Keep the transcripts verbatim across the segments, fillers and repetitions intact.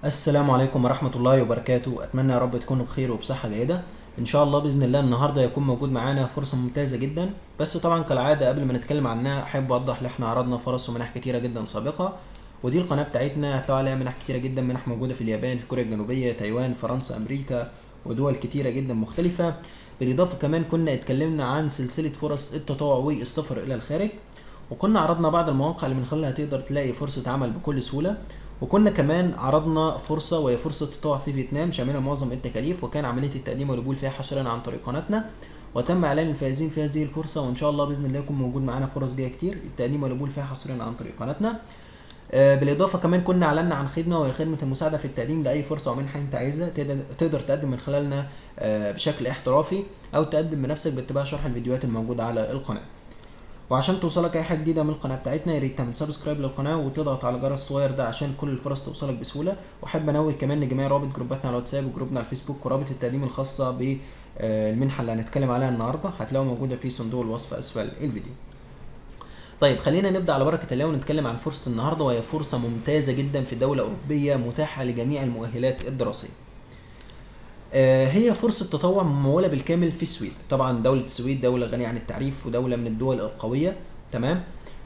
السلام عليكم ورحمة الله وبركاته. أتمنى يا رب تكونوا بخير وبصحة جيدة إن شاء الله بإذن الله. النهاردة يكون موجود معانا فرصة ممتازة جدا، بس طبعا كالعادة قبل ما نتكلم عنها أحب أوضح إن إحنا عرضنا فرص ومنح كتيرة جدا سابقة، ودي القناة بتاعتنا هتلاقوا عليها منح كتيرة جدا، منح موجودة في اليابان، في كوريا الجنوبية، تايوان، فرنسا، أمريكا ودول كتيرة جدا مختلفة. بالإضافة كمان كنا اتكلمنا عن سلسلة فرص التطوع والسفر إلى الخارج، وكنا عرضنا بعض المواقع اللي من خلالها تقدر تلاقي فرصة عمل بكل سهولة، وكنا كمان عرضنا فرصة وهي فرصة تطوع في فيتنام شاملة معظم التكاليف، وكان عملية التقديم والقبول فيها حصريا عن طريق قناتنا، وتم اعلان الفائزين في هذه الفرصة، وان شاء الله باذن الله يكون موجود معانا فرص جايه كتير التقديم والقبول فيها حصريا عن طريق قناتنا. آه بالاضافه كمان كنا اعلنا عن خدمه وهي خدمه المساعده في التقديم لاي فرصه ومنحه انت عايزها، تقدر تقدم من خلالنا آه بشكل احترافي او تقدم بنفسك باتباع شرح الفيديوهات الموجوده على القناه. وعشان توصلك اي حاجه جديده من القناه بتاعتنا يا ريت تعمل سبسكرايب للقناه وتضغط على الجرس الصغير ده عشان كل الفرص توصلك بسهوله. واحب انوه كمان ان جميع روابط جروباتنا على الواتساب وجروبنا على الفيسبوك ورابط التقديم الخاصه بالمنحه اللي هنتكلم عليها النهارده هتلاقوها موجوده في صندوق الوصف اسفل الفيديو. طيب خلينا نبدا على بركه الله ونتكلم عن فرصه النهارده، وهي فرصه ممتازه جدا في دوله اوروبيه متاحه لجميع المؤهلات الدراسيه. هي فرصة تطوع ممولة بالكامل في السويد. طبعا دولة السويد دولة غنية عن التعريف ودولة من الدول القوية، تمام.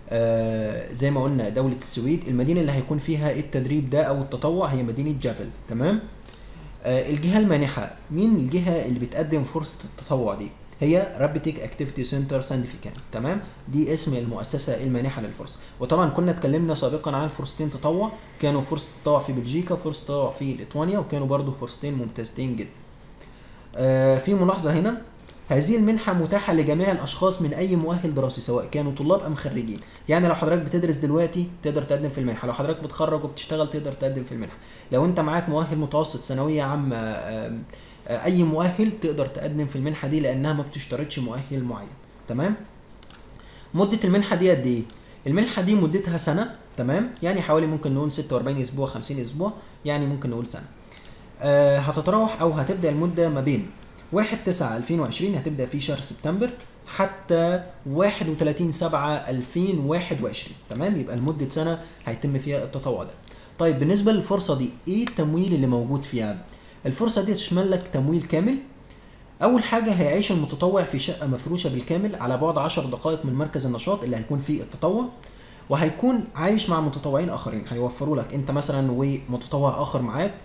آه زي ما قلنا دولة السويد المدينة اللي هيكون فيها التدريب ده او التطوع هي مدينة جافل، تمام. آه الجهة المانحة، مين الجهة اللي بتقدم فرصة التطوع دي؟ هي رابيتيك اكتيفيتي سنتر سانديفيكان، تمام. دي اسم المؤسسة المانحة للفرصة. وطبعا كنا اتكلمنا سابقا عن فرصتين تطوع، كانوا فرصة تطوع في بلجيكا وفرصة تطوع في ليتوانيا، وكانوا برضو فرصتين ممتازتين جدا. آه في ملاحظة هنا، هذه المنحة متاحة لجميع الأشخاص من أي مؤهل دراسي سواء كانوا طلاب أم خريجين. يعني لو حضرتك بتدرس دلوقتي تقدر تقدم في المنحة، لو حضرتك متخرج وبتشتغل تقدر تقدم في المنحة، لو أنت معاك مؤهل متوسط ثانوية عامة آه آه أي مؤهل تقدر تقدم في المنحة دي لأنها ما بتشترطش مؤهل معين، تمام. مدة المنحة دي قد إيه؟ المنحة دي مدتها سنة، تمام. يعني حوالي ممكن نقول ستة وأربعين أسبوع خمسين أسبوع، يعني ممكن نقول سنة. آه هتتراوح او هتبدا المده ما بين واحد تسعة ألفين وعشرين هتبدا في شهر سبتمبر حتى واحد وتلاتين سبعة ألفين وواحد وعشرين، تمام. يبقى لمده سنه هيتم فيها التطوع ده. طيب بالنسبه للفرصه دي ايه التمويل اللي موجود فيها؟ الفرصه دي تشمل لك تمويل كامل. اول حاجه هيعيش المتطوع في شقه مفروشه بالكامل على بعد عشر دقائق من مركز النشاط اللي هيكون فيه التطوع، وهيكون عايش مع متطوعين اخرين. هيوفروا لك انت مثلا ومتطوع اخر معاك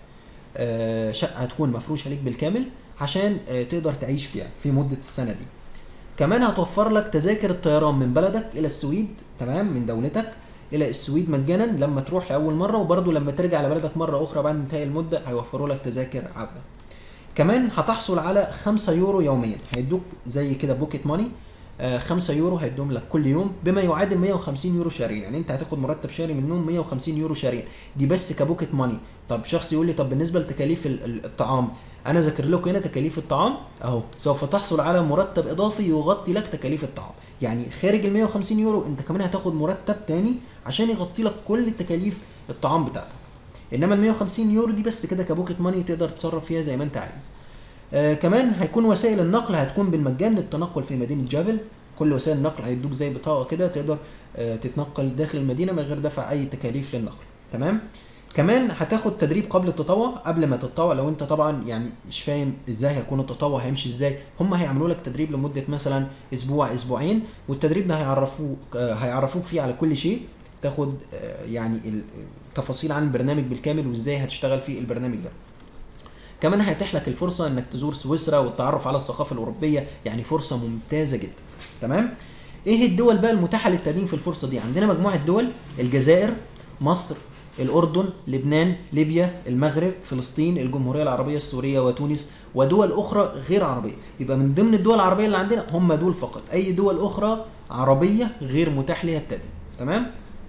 آه شقه هتكون مفروشه ليك بالكامل عشان آه تقدر تعيش فيها في مده السنه دي. كمان هتوفر لك تذاكر الطيران من بلدك الى السويد، تمام، من دولتك الى السويد مجانا لما تروح لاول مره، وبرده لما ترجع لبلدك مره اخرى بعد انتهاء المده هيوفروا لك تذاكر عوده. كمان هتحصل على خمسة يورو يوميا، هيدوك زي كده بوكيت ماني، آه خمسة يورو هيدوم لك كل يوم بما يعادل مية وخمسين يورو شهريا. يعني انت هتاخد مرتب شهري منهم مية وخمسين يورو شهريا، دي بس كبوكيت ماني. طب شخص يقول لي طب بالنسبه لتكاليف الطعام، انا ذاكر لكم هنا تكاليف الطعام اهو، سوف تحصل على مرتب اضافي يغطي لك تكاليف الطعام. يعني خارج ال مية وخمسين يورو انت كمان هتاخد مرتب تاني عشان يغطي لك كل تكاليف الطعام بتاعتك. انما ال مية وخمسين يورو دي بس كده كبوكيت ماني تقدر تتصرف فيها زي ما انت عايز. آه كمان هيكون وسائل النقل هتكون بالمجان للتنقل في مدينه جابل. كل وسائل النقل هيدوك زي بطاقه كده تقدر آه تتنقل داخل المدينه من غير دفع اي تكاليف للنقل، تمام. كمان هتاخد تدريب قبل التطوع قبل ما تتطوع. لو انت طبعا يعني مش فاهم ازاي هيكون التطوع هيمشي ازاي، هم هيعملوا لك تدريب لمده مثلا اسبوع اسبوعين، والتدريب ده هيعرفوك آه هيعرفوك فيه على كل شيء، تاخد آه يعني التفاصيل عن البرنامج بالكامل وازاي هتشتغل في البرنامج ده. كمان هيتيح لك الفرصه انك تزور سويسرا والتعرف على الثقافه الاوروبيه، يعني فرصه ممتازه جدا، تمام. ايه الدول بقى المتاحه للتقديم في الفرصه دي؟ عندنا مجموعه دول: الجزائر، مصر، الاردن، لبنان، ليبيا، المغرب، فلسطين، الجمهوريه العربيه السوريه وتونس، ودول اخرى غير عربيه. يبقى من ضمن الدول العربيه اللي عندنا هم دول فقط، اي دول اخرى عربيه غير متاح ليها التقديم، تمام.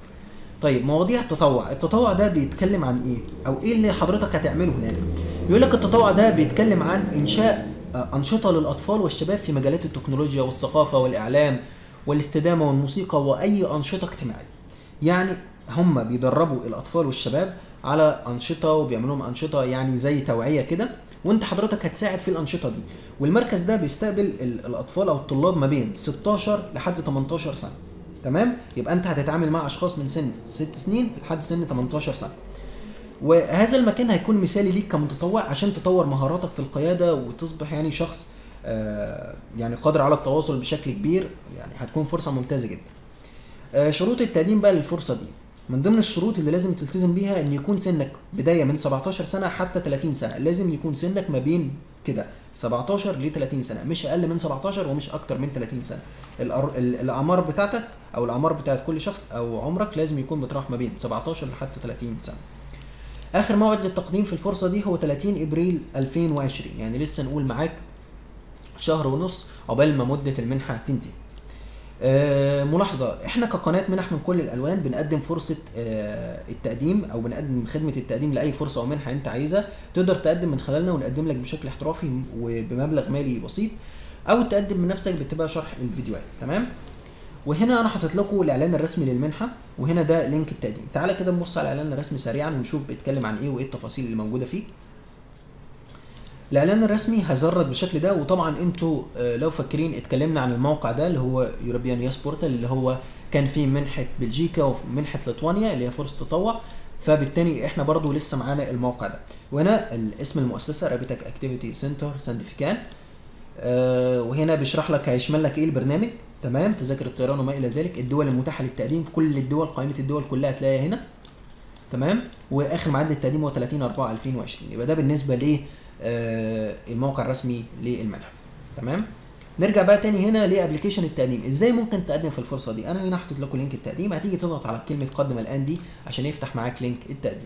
طيب مواضيع التطوع، التطوع ده بيتكلم عن ايه او ايه اللي حضرتك هتعمله هناك؟ بيقول لك التطوع ده بيتكلم عن انشاء انشطه للاطفال والشباب في مجالات التكنولوجيا والثقافه والاعلام والاستدامه والموسيقى واي انشطه اجتماعيه. يعني هم بيدربوا الاطفال والشباب على انشطه وبيعملوا لهم انشطه يعني زي توعيه كده، وانت حضرتك هتساعد في الانشطه دي. والمركز ده بيستقبل الاطفال او الطلاب ما بين ستاشر لحد تمنتاشر سنه، تمام. يبقى انت هتتعامل مع اشخاص من سن ست سنين لحد سن تمنتاشر سنه. وهذا المكان هيكون مثالي ليك كمتطوع عشان تطور مهاراتك في القياده وتصبح يعني شخص آه يعني قادر على التواصل بشكل كبير. يعني هتكون فرصه ممتازه جدا. آه شروط التقديم بقى للفرصه دي، من ضمن الشروط اللي لازم تلتزم بيها ان يكون سنك بدايه من سبعتاشر سنه حتى تلاتين سنه. لازم يكون سنك ما بين كده سبعتاشر ل تلاتين سنه، مش اقل من سبعتاشر ومش اكتر من تلاتين سنه. الأر... الاعمار بتاعتك او الاعمار بتاعت كل شخص او عمرك لازم يكون بتراوح ما بين سبعتاشر لحد تلاتين سنه. اخر موعد للتقديم في الفرصه دي هو تلاتين ابريل الفين وعشرين، يعني لسه نقول معاك شهر ونص عقبال ما مده المنحه تنتهي. آه ملاحظه، احنا كقناه منح من كل الالوان بنقدم فرصه آه التقديم او بنقدم خدمه التقديم لاي فرصه او منحه انت عايزها. تقدر تقدم من خلالنا ونقدم لك بشكل احترافي وبمبلغ مالي بسيط، او تقدم من نفسك بتبقى شرح الفيديوهات. تمام. وهنا انا حاطط لكم الاعلان الرسمي للمنحه، وهنا ده لينك التقديم. تعالى كده نبص على الاعلان الرسمي سريعا ونشوف بيتكلم عن ايه وايه التفاصيل اللي موجوده فيه. الاعلان الرسمي هزرد بالشكل ده، وطبعا انتوا لو فاكرين اتكلمنا عن الموقع ده اللي هو يوروبيان ياس بورتال، اللي هو كان فيه منحه بلجيكا ومنحه ليتوانيا اللي هي فرصه تطوع، فبالتالي احنا برضو لسه معانا الموقع ده. وهنا اسم المؤسسه رابيتك اكتيفيتي سنتر ساندفيكان. آه وهنا بيشرح لك هيشمل لك ايه البرنامج. تمام. تذاكر الطيران وما الى ذلك، الدول المتاحه للتقديم في كل الدول، قائمه الدول كلها هتلاقيها هنا. تمام. واخر ميعاد للتقديم هو تلاتين اربعة الفين وعشرين. يبقى ده بالنسبه ل آه الموقع الرسمي للمنحه. تمام. نرجع بقى تاني هنا لابلكيشن التقديم. ازاي ممكن تقدم في الفرصه دي؟ انا هنا حاطط لكم لينك التقديم، هتيجي تضغط على كلمه قدم الان دي عشان يفتح معاك لينك التقديم.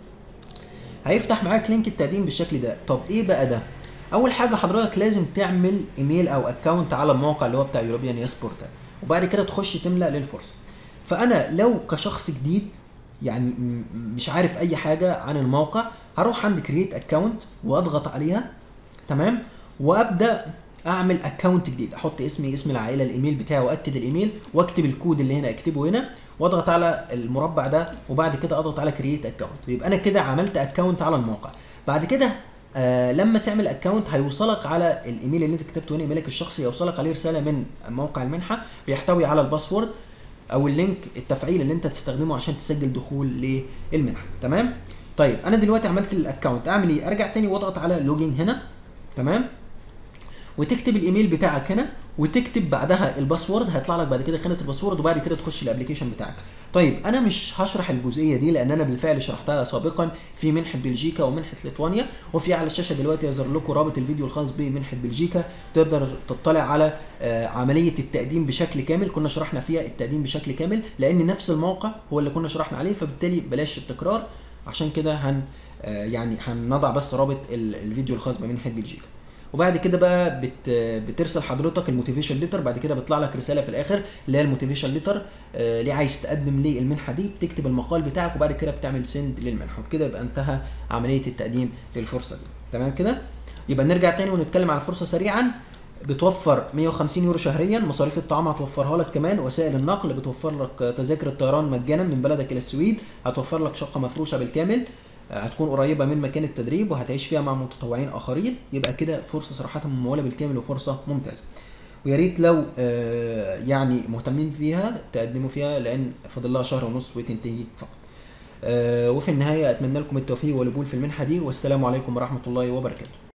هيفتح معاك لينك التقديم بالشكل ده. طب ايه بقى ده؟ اول حاجه حضرتك لازم تعمل ايميل او اكونت على الموقع اللي هو بتاع يوروبيان ياس بورتال، وبعد كده تخش تملأ للفرصه. فانا لو كشخص جديد يعني مش عارف اي حاجه عن الموقع، هروح عند كرييت اكونت واضغط عليها. تمام. وابدا اعمل اكونت جديد، احط اسمي، اسم العائله، الايميل بتاعي، واكد الايميل، واكتب الكود اللي هنا اكتبه هنا، واضغط على المربع ده، وبعد كده اضغط على كرييت اكونت. يبقى انا كده عملت اكونت على الموقع. بعد كده آه لما تعمل اكونت هيوصلك على الايميل اللي انت كتبته هنا، ايميلك الشخصي، يوصلك عليه رساله من موقع المنحه بيحتوي على الباسورد او اللينك التفعيل اللي انت تستخدمه عشان تسجل دخول للمنحه. تمام. طيب انا دلوقتي عملت الاكونت، اعمل ايه؟ ارجع تاني واضغط على لوجين هنا. تمام. وتكتب الايميل بتاعك هنا، وتكتب بعدها الباسورد، هيطلع لك بعد كده خانه الباسورد، وبعد كده تخش الابلكيشن بتاعك. طيب انا مش هشرح الجزئيه دي لان انا بالفعل شرحتها سابقا في منحه بلجيكا ومنحه ليتوانيا، وفي على الشاشه دلوقتي يظهر لكم رابط الفيديو الخاص بمنحه بلجيكا، تقدر تطلع على آه عمليه التقديم بشكل كامل. كنا شرحنا فيها التقديم بشكل كامل لان نفس الموقع هو اللي كنا شرحنا عليه، فبالتالي بلاش التكرار. عشان كده هن آه يعني هنضع بس رابط الفيديو الخاص بمنحه بلجيكا. وبعد كده بقى بت بترسل حضرتك الموتيفيشن ليتر، بعد كده بيطلع لك رساله في الاخر اللي هي الموتيفيشن ليتر، آه ليه عايز تقدم ليه المنحه دي، بتكتب المقال بتاعك، وبعد كده بتعمل سند للمنحه، وبكده يبقى انتهى عمليه التقديم للفرصه دي. تمام كده. يبقى نرجع تاني ونتكلم على الفرصه سريعا. بتوفر مية وخمسين يورو شهريا، مصاريف الطعام هتوفرها لك، كمان وسائل النقل بتوفر لك تذاكر الطيران مجانا من بلدك الى السويد، هتوفر لك شقه مفروشه بالكامل، هتكون قريبه من مكان التدريب وهتعيش فيها مع متطوعين اخرين. يبقى كده فرصه صراحه مموله بالكامل وفرصه ممتازه، ويا ريت لو آه يعني مهتمين فيها تقدموا فيها لان فاضل لها شهر ونص وتنتهي فقط. آه وفي النهايه اتمنى لكم التوفيق والقبول في المنحه دي، والسلام عليكم ورحمه الله وبركاته.